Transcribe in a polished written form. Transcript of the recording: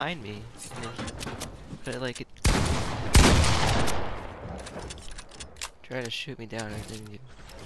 behind me. But like it tried to shoot me down. I didn't do.